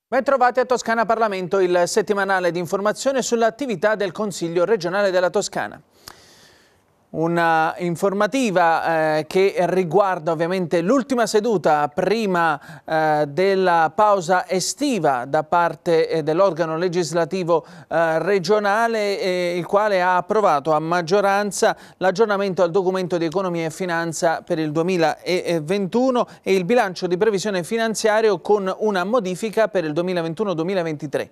Bentrovati a Toscana Parlamento, il settimanale di informazione sull'attività del Consiglio regionale della Toscana. Una informativa che riguarda ovviamente l'ultima seduta prima della pausa estiva da parte dell'organo legislativo regionale, il quale ha approvato a maggioranza l'aggiornamento al documento di economia e finanza per il 2021 e il bilancio di previsione finanziario con una modifica per il 2021-2023.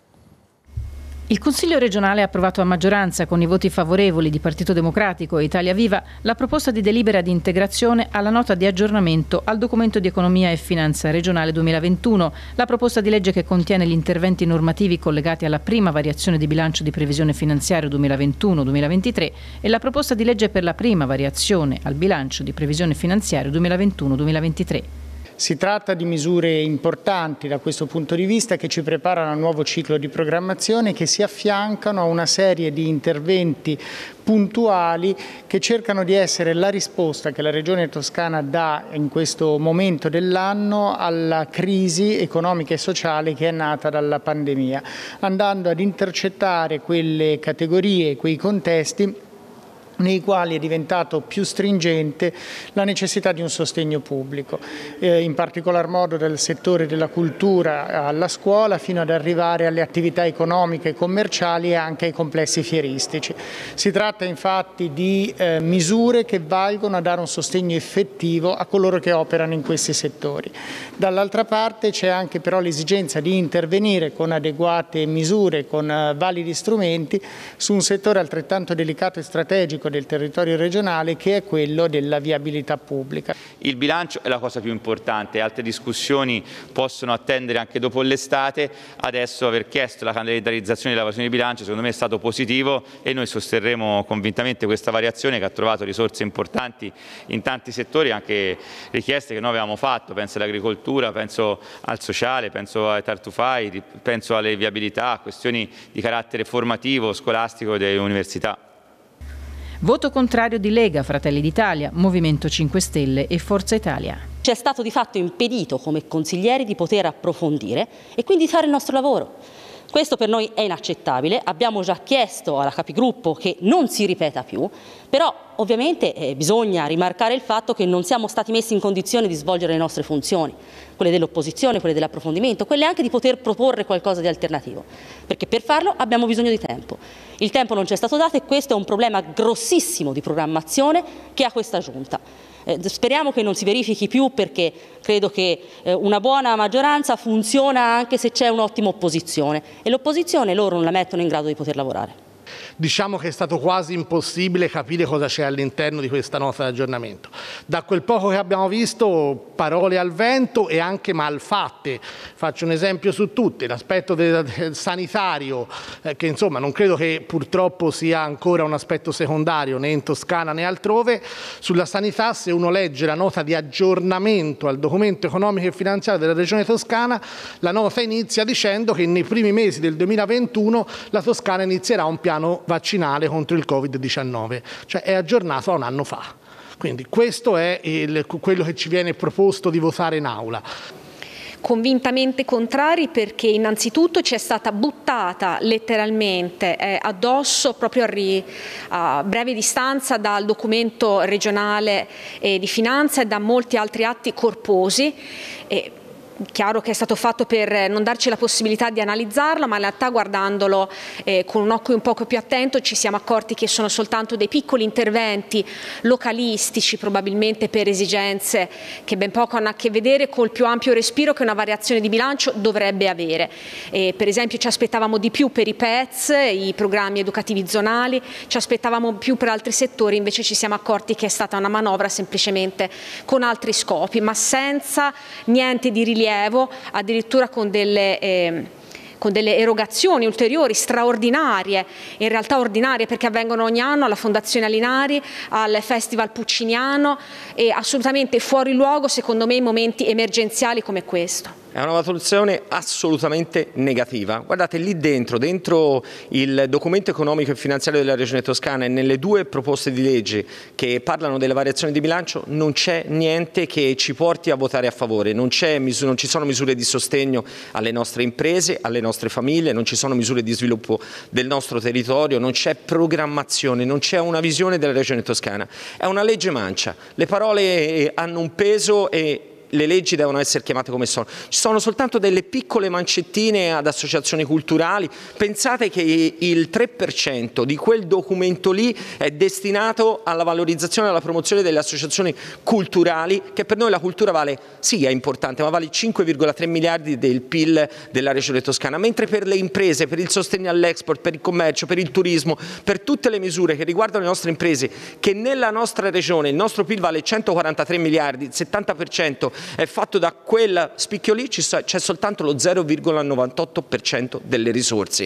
Il Consiglio regionale ha approvato a maggioranza, con i voti favorevoli di Partito Democratico e Italia Viva, la proposta di delibera di integrazione alla nota di aggiornamento al documento di economia e finanza regionale 2021, la proposta di legge che contiene gli interventi normativi collegati alla prima variazione di bilancio di previsione finanziario 2021-2023 e la proposta di legge per la prima variazione al bilancio di previsione finanziario 2021-2023. Si tratta di misure importanti da questo punto di vista che ci preparano a un nuovo ciclo di programmazione che si affiancano a una serie di interventi puntuali che cercano di essere la risposta che la Regione Toscana dà in questo momento dell'anno alla crisi economica e sociale che è nata dalla pandemia, andando ad intercettare quelle categorie, quei contesti nei quali è diventato più stringente la necessità di un sostegno pubblico, in particolar modo del settore della cultura alla scuola fino ad arrivare alle attività economiche e commerciali e anche ai complessi fieristici. Si tratta infatti di misure che valgono a dare un sostegno effettivo a coloro che operano in questi settori. Dall'altra parte c'è anche però l'esigenza di intervenire con adeguate misure, con validi strumenti su un settore altrettanto delicato e strategico del territorio regionale che è quello della viabilità pubblica. Il bilancio è la cosa più importante, altre discussioni possono attendere anche dopo l'estate. Adesso aver chiesto la calendarizzazione dell'evasione di bilancio secondo me è stato positivo e noi sosterremo convintamente questa variazione che ha trovato risorse importanti in tanti settori, anche richieste che noi avevamo fatto, penso all'agricoltura, penso al sociale, penso ai tartufai, penso alle viabilità, questioni di carattere formativo, scolastico delle università. Voto contrario di Lega, Fratelli d'Italia, Movimento 5 Stelle e Forza Italia. Ci è stato di fatto impedito come consiglieri di poter approfondire e quindi fare il nostro lavoro. Questo per noi è inaccettabile, abbiamo già chiesto alla Capigruppo che non si ripeta più, però ovviamente bisogna rimarcare il fatto che non siamo stati messi in condizione di svolgere le nostre funzioni, quelle dell'opposizione, quelle dell'approfondimento, quelle anche di poter proporre qualcosa di alternativo, perché per farlo abbiamo bisogno di tempo. Il tempo non ci è stato dato e questo è un problema grossissimo di programmazione che ha questa Giunta. Speriamo che non si verifichi più perché credo che una buona maggioranza funziona anche se c'è un'ottima opposizione e l'opposizione loro non la mettono in grado di poter lavorare. Diciamo che è stato quasi impossibile capire cosa c'è all'interno di questa nota di aggiornamento. Da quel poco che abbiamo visto, parole al vento e anche malfatte. Faccio un esempio su tutti, l'aspetto sanitario, che insomma non credo che purtroppo sia ancora un aspetto secondario né in Toscana né altrove. Sulla sanità, se uno legge la nota di aggiornamento al documento economico e finanziario della Regione Toscana, la nota inizia dicendo che nei primi mesi del 2021 la Toscana inizierà un piano vaccinale contro il Covid-19, cioè è aggiornato a un anno fa. Quindi questo è quello che ci viene proposto di votare in aula. Convintamente contrari perché innanzitutto ci è stata buttata letteralmente addosso proprio a breve distanza dal documento regionale di finanza e da molti altri atti corposi. Chiaro che è stato fatto per non darci la possibilità di analizzarlo, ma in realtà guardandolo con un occhio un poco più attento ci siamo accorti che sono soltanto dei piccoli interventi localistici, probabilmente per esigenze che ben poco hanno a che vedere col più ampio respiro che una variazione di bilancio dovrebbe avere. Per esempio ci aspettavamo di più per i PEZ, i programmi educativi zonali, ci aspettavamo più per altri settori, invece ci siamo accorti che è stata una manovra semplicemente con altri scopi, ma senza niente di rilievo, addirittura con delle erogazioni ulteriori straordinarie, in realtà ordinarie perché avvengono ogni anno alla Fondazione Alinari, al Festival Pucciniano, e assolutamente fuori luogo secondo me in momenti emergenziali come questo. È una valutazione assolutamente negativa. Guardate, lì dentro il documento economico e finanziario della Regione Toscana e nelle due proposte di legge che parlano delle variazioni di bilancio non c'è niente che ci porti a votare a favore, non ci sono misure di sostegno alle nostre imprese, alle nostre famiglie, non ci sono misure di sviluppo del nostro territorio, non c'è programmazione, non c'è una visione della Regione Toscana. È una legge mancia, le parole hanno un peso e le leggi devono essere chiamate come sono. Ci sono soltanto delle piccole mancettine ad associazioni culturali. Pensate che il 3% di quel documento lì è destinato alla valorizzazione e alla promozione delle associazioni culturali, che per noi la cultura vale, sì è importante, ma vale 5,3 miliardi del PIL della Regione Toscana, mentre per le imprese, per il sostegno all'export, per il commercio, per il turismo, per tutte le misure che riguardano le nostre imprese, che nella nostra regione il nostro PIL vale 143 miliardi, il 70% è fatto da quel spicchio lì, c'è soltanto lo 0,98% delle risorse.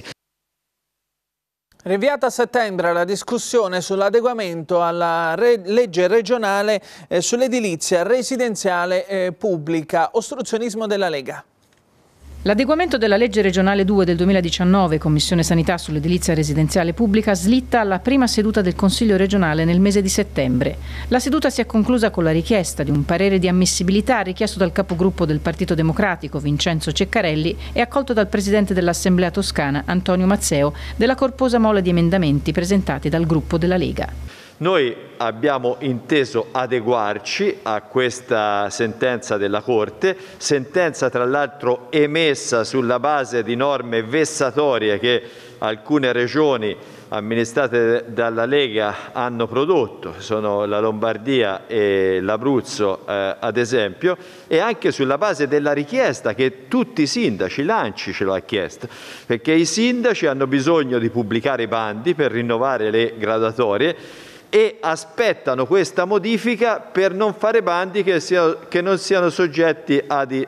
Rinviata a settembre la discussione sull'adeguamento alla legge regionale sull'edilizia residenziale pubblica. Ostruzionismo della Lega. L'adeguamento della legge regionale 2 del 2019, Commissione Sanità sull'edilizia residenziale pubblica, slitta alla prima seduta del Consiglio regionale nel mese di settembre. La seduta si è conclusa con la richiesta di un parere di ammissibilità richiesto dal capogruppo del Partito Democratico, Vincenzo Ceccarelli, e accolto dal Presidente dell'Assemblea toscana, Antonio Mazzeo, della corposa mole di emendamenti presentati dal gruppo della Lega. Noi abbiamo inteso adeguarci a questa sentenza della Corte, sentenza tra l'altro emessa sulla base di norme vessatorie che alcune regioni amministrate dalla Lega hanno prodotto, sono la Lombardia e l'Abruzzo ad esempio, e anche sulla base della richiesta che tutti i sindaci, l'ANCI ce l'ha chiesto, perché i sindaci hanno bisogno di pubblicare i bandi per rinnovare le graduatorie e aspettano questa modifica per non fare bandi che non siano soggetti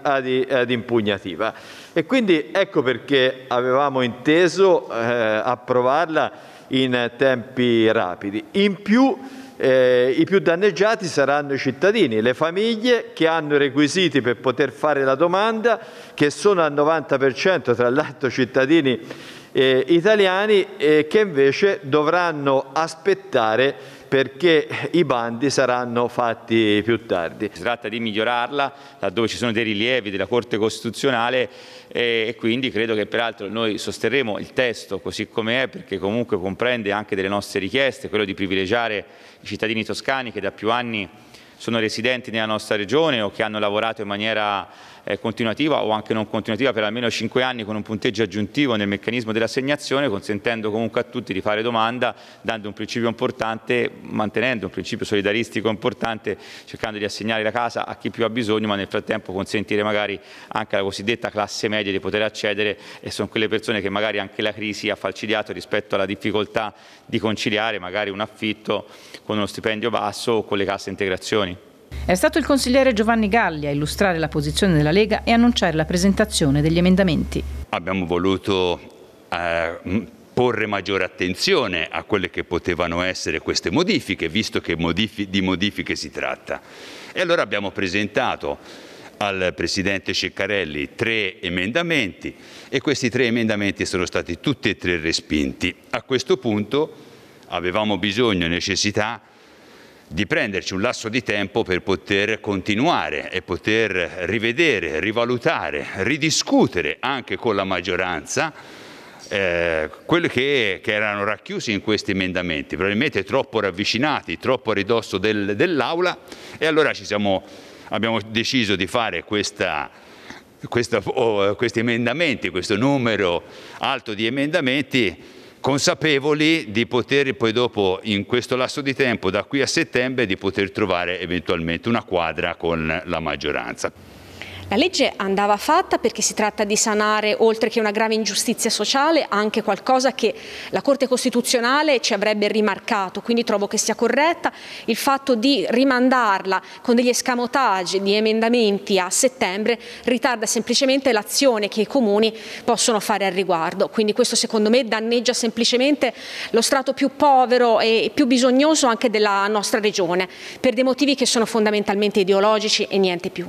ad impugnativa. E quindi ecco perché avevamo inteso approvarla in tempi rapidi. In più, i più danneggiati saranno i cittadini, le famiglie che hanno i requisiti per poter fare la domanda, che sono al 90% tra l'altro cittadini italiani, che invece dovranno aspettare perché i bandi saranno fatti più tardi. Si tratta di migliorarla laddove ci sono dei rilievi della Corte Costituzionale e quindi credo che peraltro noi sosterremo il testo così come è, perché comunque comprende anche delle nostre richieste, quello di privilegiare i cittadini toscani che da più anni sono residenti nella nostra regione o che hanno lavorato in maniera continuativa o anche non continuativa per almeno 5 anni con un punteggio aggiuntivo nel meccanismo dell'assegnazione, consentendo comunque a tutti di fare domanda, dando un principio importante, mantenendo un principio solidaristico importante, cercando di assegnare la casa a chi più ha bisogno, ma nel frattempo consentire magari anche alla cosiddetta classe media di poter accedere, e sono quelle persone che magari anche la crisi ha falcidiato rispetto alla difficoltà di conciliare magari un affitto con uno stipendio basso o con le casse integrazioni. È stato il consigliere Giovanni Galli a illustrare la posizione della Lega e annunciare la presentazione degli emendamenti. Abbiamo voluto porre maggiore attenzione a quelle che potevano essere queste modifiche, visto che di modifiche si tratta. E allora abbiamo presentato al Presidente Ceccarelli 3 emendamenti e questi 3 emendamenti sono stati tutti e 3 respinti. A questo punto avevamo bisogno e necessità di prenderci un lasso di tempo per poter continuare e poter rivedere, rivalutare, ridiscutere anche con la maggioranza quelli che erano racchiusi in questi emendamenti, probabilmente troppo ravvicinati, troppo a ridosso dell'Aula, e allora abbiamo deciso di fare questi emendamenti, questo numero alto di emendamenti, consapevoli di poter poi dopo, in questo lasso di tempo, da qui a settembre, di poter trovare eventualmente una quadra con la maggioranza. La legge andava fatta perché si tratta di sanare, oltre che una grave ingiustizia sociale, anche qualcosa che la Corte Costituzionale ci avrebbe rimarcato, quindi trovo che sia corretta. Il fatto di rimandarla con degli escamotage di emendamenti a settembre ritarda semplicemente l'azione che i comuni possono fare al riguardo, quindi questo secondo me danneggia semplicemente lo strato più povero e più bisognoso anche della nostra regione, per dei motivi che sono fondamentalmente ideologici e niente più.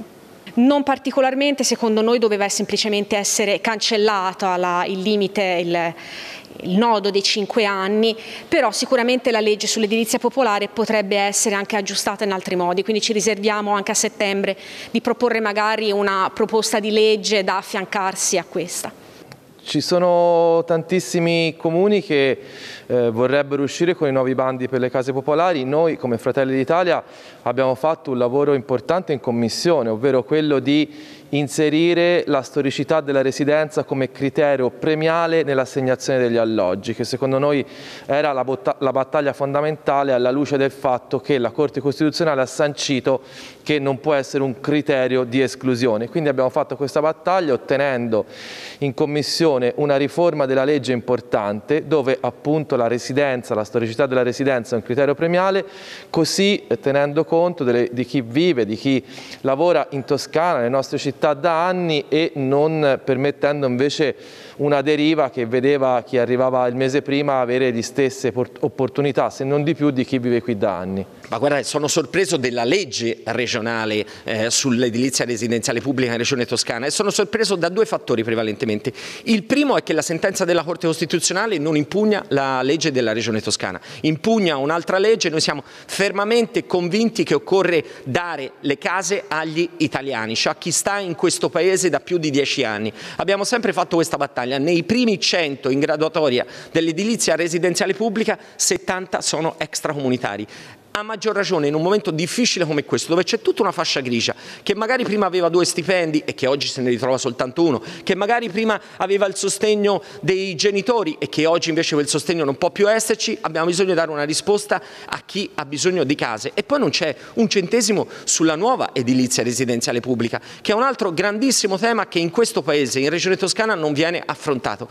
Non particolarmente, secondo noi doveva semplicemente essere cancellato il limite, il nodo dei 5 anni, però sicuramente la legge sull'edilizia popolare potrebbe essere anche aggiustata in altri modi, quindi ci riserviamo anche a settembre di proporre magari una proposta di legge da affiancarsi a questa. Ci sono tantissimi comuni che vorrebbero uscire con i nuovi bandi per le case popolari. Noi come Fratelli d'Italia abbiamo fatto un lavoro importante in commissione, ovvero quello di inserire la storicità della residenza come criterio premiale nell'assegnazione degli alloggi, che secondo noi era la battaglia fondamentale alla luce del fatto che la Corte Costituzionale ha sancito che non può essere un criterio di esclusione. Quindi abbiamo fatto questa battaglia ottenendo in commissione una riforma della legge importante dove appunto la residenza, la storicità della residenza è un criterio premiale, così tenendo conto di chi vive, di chi lavora in Toscana, nelle nostre città da anni, e non permettendo invece una deriva che vedeva chi arrivava il mese prima avere le stesse opportunità, se non di più, di chi vive qui da anni. Ma guarda, sono sorpreso della legge regionale sull'edilizia residenziale pubblica in Regione Toscana e sono sorpreso da due fattori prevalentemente. Il primo è che la sentenza della Corte Costituzionale non impugna la legge della Regione Toscana, impugna un'altra legge. Noi siamo fermamente convinti che occorre dare le case agli italiani, cioè a chi sta in questo paese da più di 10 anni. Abbiamo sempre fatto questa battaglia. Nei primi 100 in graduatoria dell'edilizia residenziale pubblica, 70 sono extracomunitari. A maggior ragione in un momento difficile come questo, dove c'è tutta una fascia grigia che magari prima aveva 2 stipendi e che oggi se ne ritrova soltanto uno, che magari prima aveva il sostegno dei genitori e che oggi invece quel sostegno non può più esserci. Abbiamo bisogno di dare una risposta a chi ha bisogno di case. E poi non c'è un centesimo sulla nuova edilizia residenziale pubblica, che è un altro grandissimo tema che in questo paese, in Regione Toscana, non viene affrontato.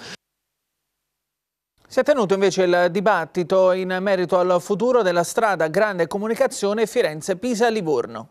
Si è tenuto invece il dibattito in merito al futuro della strada Grande Comunicazione Firenze-Pisa-Livorno.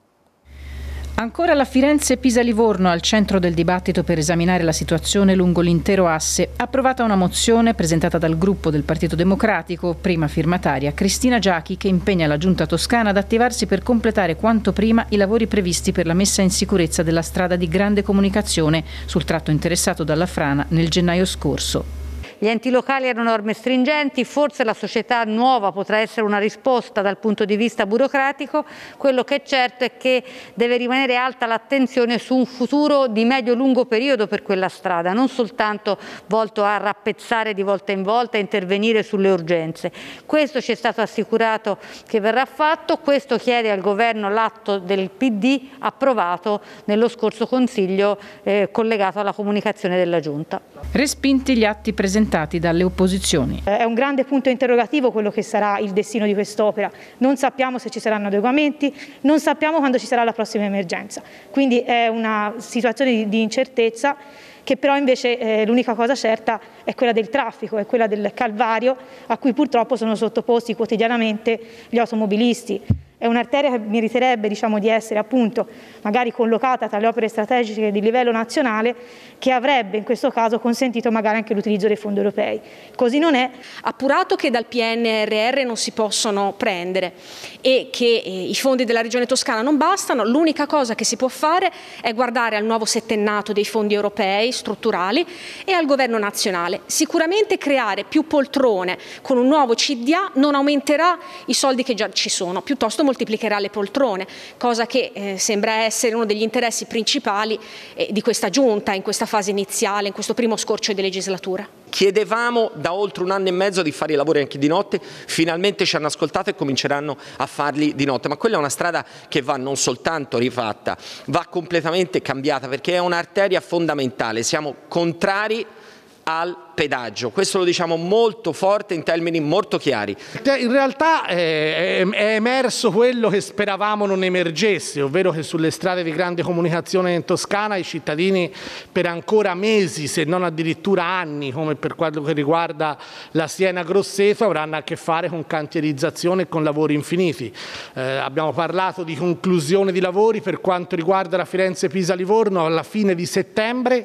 Ancora la Firenze-Pisa-Livorno al centro del dibattito per esaminare la situazione lungo l'intero asse. Approvata una mozione presentata dal gruppo del Partito Democratico, prima firmataria Cristina Giachi, che impegna la Giunta toscana ad attivarsi per completare quanto prima i lavori previsti per la messa in sicurezza della strada di Grande Comunicazione sul tratto interessato dalla frana nel gennaio scorso. Gli enti locali hanno norme stringenti, forse la società nuova potrà essere una risposta dal punto di vista burocratico. Quello che è certo è che deve rimanere alta l'attenzione su un futuro di medio-lungo periodo per quella strada, non soltanto volto a rappezzare di volta in volta e intervenire sulle urgenze. Questo ci è stato assicurato che verrà fatto, questo chiede al Governo l'atto del PD approvato nello scorso Consiglio collegato alla comunicazione della Giunta. Respinti gli atti presentati dalle opposizioni. È un grande punto interrogativo quello che sarà il destino di quest'opera. Non sappiamo se ci saranno adeguamenti, non sappiamo quando ci sarà la prossima emergenza. Quindi è una situazione di incertezza che però invece l'unica cosa certa è quella del traffico, è quella del calvario a cui purtroppo sono sottoposti quotidianamente gli automobilisti. È un'arteria che meriterebbe di essere appunto magari collocata tra le opere strategiche di livello nazionale, che avrebbe in questo caso consentito magari anche l'utilizzo dei fondi europei. Così non è. Appurato che dal PNRR non si possono prendere e che i fondi della Regione Toscana non bastano, l'unica cosa che si può fare è guardare al nuovo settennato dei fondi europei strutturali e al governo nazionale. Sicuramente creare più poltrone con un nuovo CDA non aumenterà i soldi che già ci sono, piuttosto moltiplicherà le poltrone, cosa che sembra essere uno degli interessi principali di questa Giunta in questa fase iniziale, in questo primo scorcio di legislatura. Chiedevamo da oltre 1 anno e mezzo di fare i lavori anche di notte, finalmente ci hanno ascoltato e cominceranno a farli di notte, ma quella è una strada che va non soltanto rifatta, va completamente cambiata, perché è un'arteria fondamentale. Siamo contrari al pedaggio, questo lo diciamo molto forte in termini molto chiari. In realtà è emerso quello che speravamo non emergesse, ovvero che sulle strade di grande comunicazione in Toscana i cittadini per ancora mesi, se non addirittura anni, come per quello che riguarda la Siena-Grosseto, avranno a che fare con cantierizzazione e con lavori infiniti. Abbiamo parlato di conclusione di lavori per quanto riguarda la Firenze-Pisa-Livorno alla fine di settembre.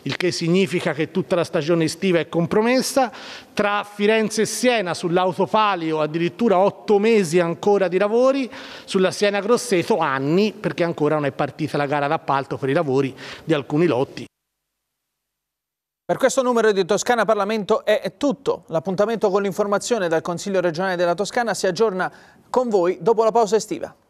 il che significa che tutta la stagione estiva è compromessa. Tra Firenze e Siena sull'autopalio addirittura 8 mesi ancora di lavori, sulla Siena-Grosseto anni, perché ancora non è partita la gara d'appalto per i lavori di alcuni lotti. Per questo numero di Toscana Parlamento è tutto. L'appuntamento con l'informazione dal Consiglio regionale della Toscana si aggiorna con voi dopo la pausa estiva.